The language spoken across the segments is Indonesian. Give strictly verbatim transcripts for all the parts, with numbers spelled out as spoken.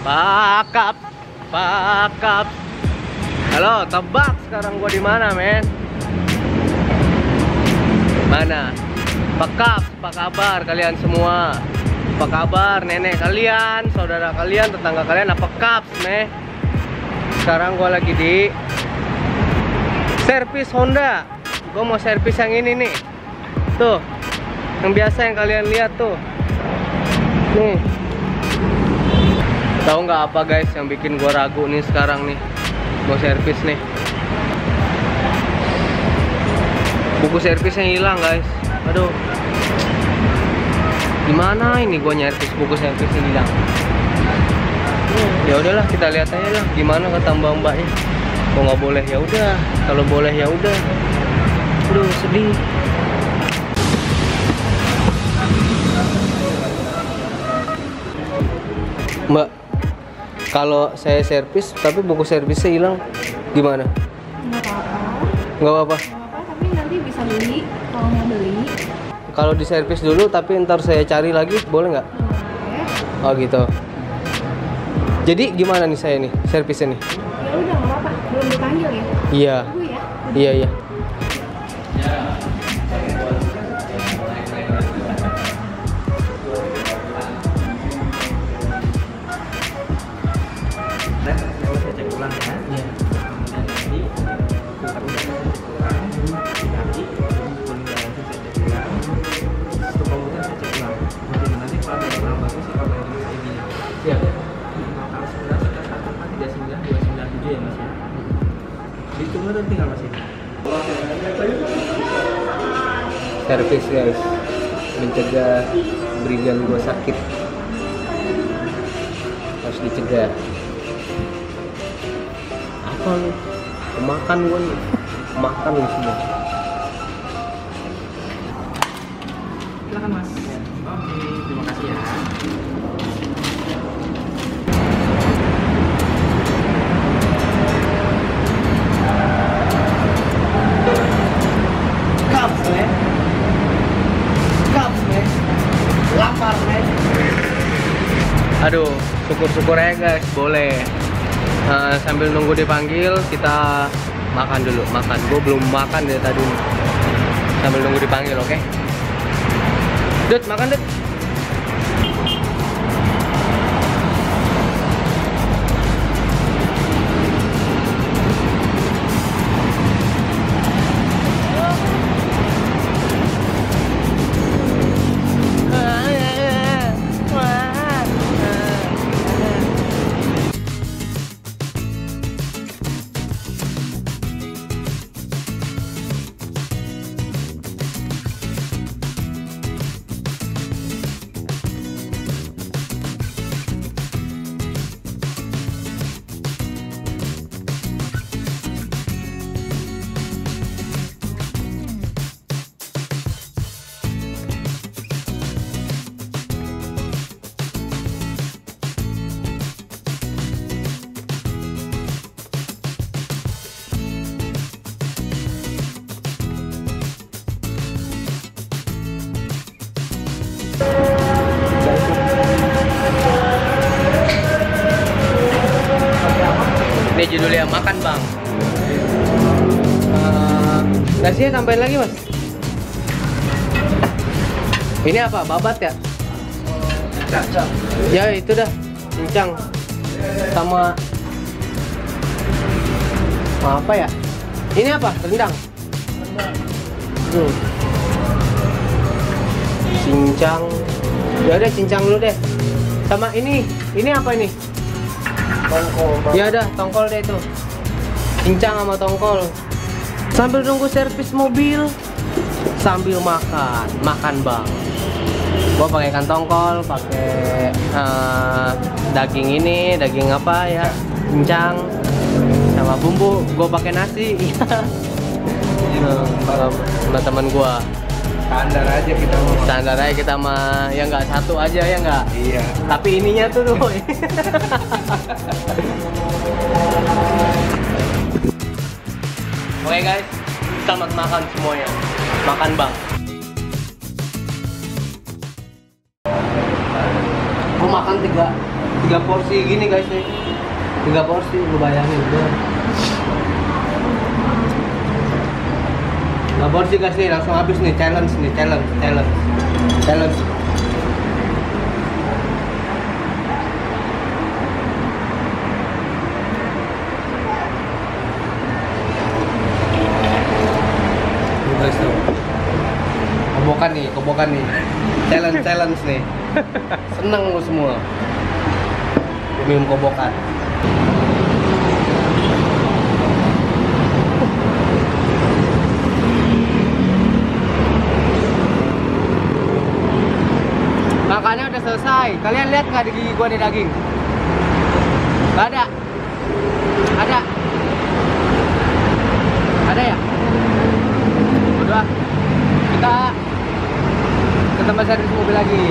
Pakap, pakap. Halo, tebak sekarang gua di mana, men? Mana? Pakap, apa kabar kalian semua? Apa kabar nenek kalian, saudara kalian, tetangga kalian? Apa kaps, meh? Sekarang gua lagi di servis Honda. Gua mau servis yang ini nih. Tuh, yang biasa yang kalian lihat tuh. Nih. Tahu nggak apa guys yang bikin gua ragu nih sekarang nih mau servis nih? Buku servisnya hilang guys. Aduh, gimana ini gua nyervis buku servisnya hilang? Ya udahlah, kita lihat aja lah gimana kata mbak-mbaknya. Kok nggak boleh ya udah, kalau boleh ya udah. Aduh sedih. Mbak, kalau saya servis tapi buku servisnya hilang, gimana? Nggak apa-apa. Nggak apa-apa. Nggak apa-apa, tapi nanti bisa beli kalau mau beli. Kalau diservis dulu tapi ntar saya cari lagi, boleh nggak? Boleh. Oh gitu. Jadi gimana nih saya nih servisnya nih? Ya udah nggak apa-apa, belum dipanggil ya? Iya. Tunggu ya. Iya iya. Servis guys, mencegah berigan gua sakit, harus dicegah. Apa lu? Makan gua nih, makan lu semua. Silakan mas. Oke, terima kasih ya. Kaps, men. Kaps, men. Lapar, men. Aduh, syukur-syukur ya guys, boleh. Nah, sambil nunggu dipanggil, kita makan dulu, makan. Gue belum makan dari tadi. Sambil nunggu dipanggil, oke? Okay? Dut, makan Dut. Ini judulnya makan bang. Uh, nasinya tambahin lagi mas. Ini apa? Babat ya? Ya itu dah, cincang sama apa ya? Ini apa? Rendang. Hmm. Cincang. Ya udah cincang dulu deh. Sama ini, ini apa ini? Tongkol. Ya udah, tongkol deh itu. Cincang sama tongkol. Sambil nunggu servis mobil, sambil makan, makan bang. Gua pakai ikan tongkol, pakai uh, daging ini, daging apa ya? Cincang sama bumbu. Gua pakai nasi. Nah, sama teman gua. Standar aja kita mau. Standar aja kita mah, ya nggak satu aja ya nggak. Iya. Tapi ininya tuh tuh. Oke guys, selamat makan semuanya. Makan bang. Gua makan tiga tiga porsi gini guys nih. Tiga porsi, lu bayangin udah. Tiga porsi guys nih, langsung habis nih, challenge nih, challenge, challenge, challenge. Guys tuh, kobokan nih, kobokan nih, challenge, challenge nih. Seneng lu semua minum kobokan. Makannya udah selesai. Kalian lihat nggak di gigi gua nih daging? Nggak ada. Ada. Ada ya? Udah. Kita ke tempat servis mobil lagi.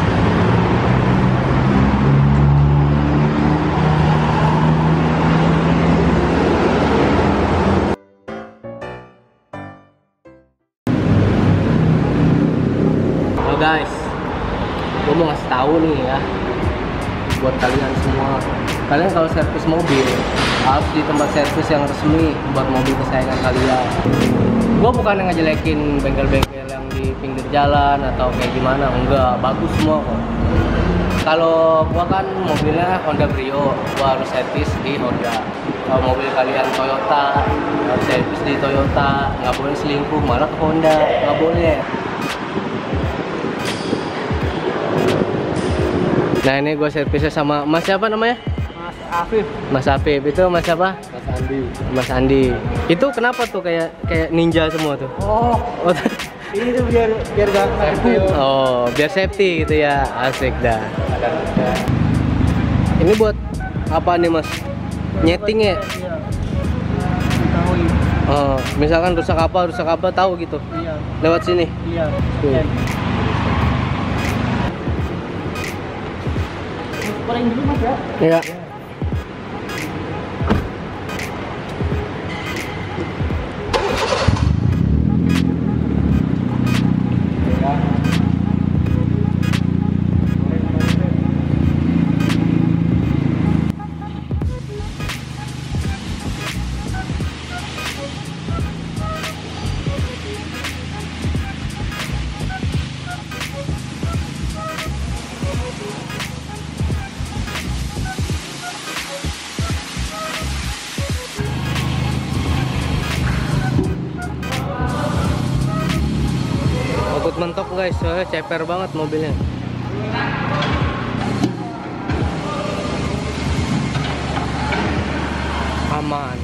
Oh guys, gue mau ngasih tahu nih ya buat kalian semua. Kalian kalau servis mobil harus di tempat servis yang resmi buat mobil kesayangan kalian. Gue bukan yang ngejelekin bengkel-bengkel yang di pinggir jalan atau kayak gimana, enggak, bagus semua kok. Kalau gua kan mobilnya Honda Brio, gua harus servis di Honda. Kalau mobil kalian Toyota, harus servis di Toyota. Nggak boleh selingkuh, malah ke Honda, nggak boleh. Nah ini gue servisnya sama Mas siapa namanya? Mas Afif. Mas Afif, itu Mas siapa? Mas Andi. Mas Andi. Itu kenapa tuh kayak kayak ninja semua tuh? Oh, Oh, ini tuh biar biar gak kena. oh biar safety gitu ya, asik dah. Ini buat apa nih Mas? Nyeting ya? Iya. Diketahui. Oh, misalkan rusak apa, rusak apa tahu gitu. Iya. Lewat sini. Iya. Tuh. Paling dulu Mas ya. Iya. Ngebut mentok guys, soalnya ceper banget mobilnya. Aman.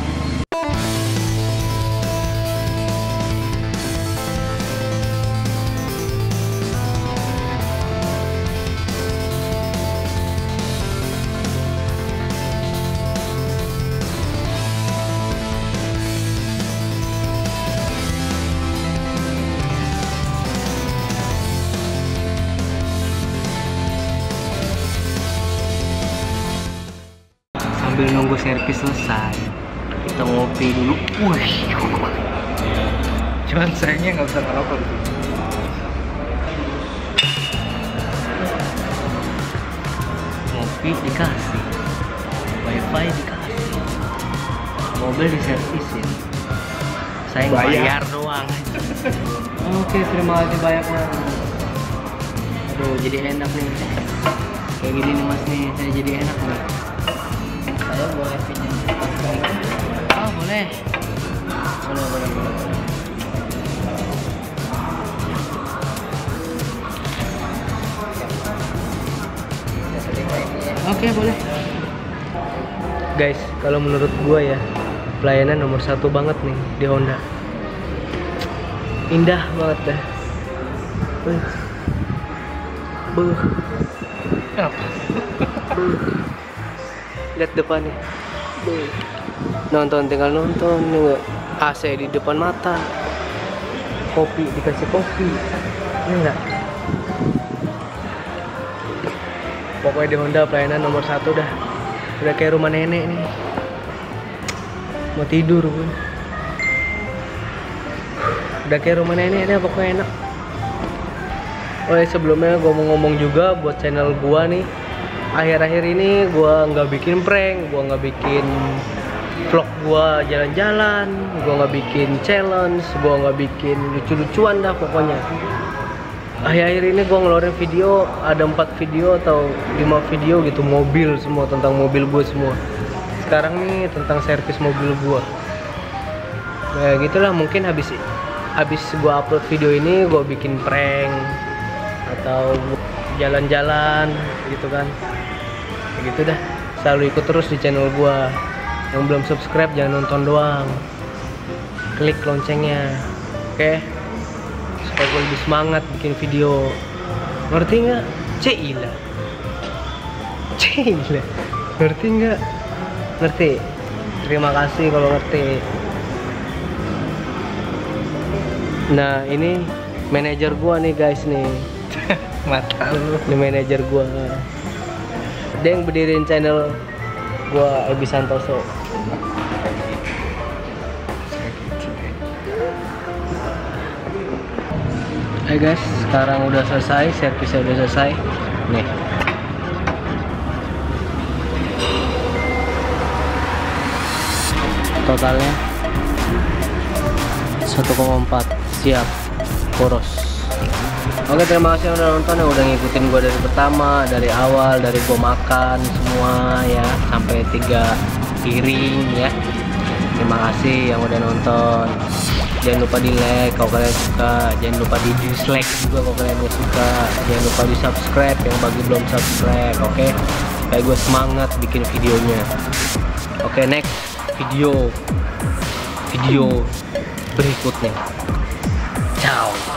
Sambil nunggu servis selesai, kita ngopi dulu. Wih, Cuman sayangnya nggak bisa ngerokok. ngopi dikasih, wifi dikasih, mobil diservisin, saya Bayar. bayar doang. Oke, terima kasih banyak Mas. Aduh, jadi enak nih. Kayak gini nih Mas nih, saya jadi enak nih. Saya boleh pinjam. Oh boleh, boleh boleh boleh. Oke boleh. Guys, kalau menurut gua ya pelayanan nomor satu banget nih di Honda. Indah banget dah. Buh. Buh. Apa? Buh. Lihat depannya. Buh. Nonton tinggal nonton, enggak A C di depan mata. Kopi dikasih kopi. Ini enggak. Pokoknya di Honda pelayanan nomor satu dah. Udah kayak rumah nenek nih. Mau tidur pun. Udah kayak rumah nenek deh, pokoknya enak. Oh ya, sebelumnya gue mau ngomong juga buat channel gua nih. akhir-akhir ini gue nggak bikin prank, gue nggak bikin vlog gue jalan-jalan, gue nggak bikin challenge, gue nggak bikin lucu-lucuan dah pokoknya. Akhir-akhir ini gue ngeluarin video, ada empat video atau lima video gitu, mobil semua, tentang mobil gue semua. Sekarang nih tentang servis mobil gue. Ya gitulah, mungkin habis habis gue upload video ini gue bikin prank atau jalan-jalan gitu kan. Ya gitu dah. Selalu ikut terus di channel gue. Yang belum subscribe jangan nonton doang, klik loncengnya, oke? Okay? Supaya gue lebih semangat bikin video. Ngerti nggak? Cila, Cila, ngerti nggak? Ngerti. Terima kasih kalau ngerti. Nah ini manajer gua nih guys nih. Mata lu. Ini manajer gua. Dia yang berdiriin channel gua, Ebi Santoso. Hai guys, sekarang udah selesai, servisnya udah selesai. Nih. Totalnya satu koma empat, siap, poros. Oke, terima kasih yang udah nonton, yang udah ngikutin gue dari pertama, dari awal, dari gue makan semua ya, sampai tiga piring ya. Terima kasih yang udah nonton. Jangan lupa di like kalau kalian suka, jangan lupa di dislike juga kalau kalian gak suka, jangan lupa di subscribe yang bagi belum subscribe, oke? Okay? Kayak gue semangat bikin videonya. Oke, okay, next video video berikutnya. Ciao.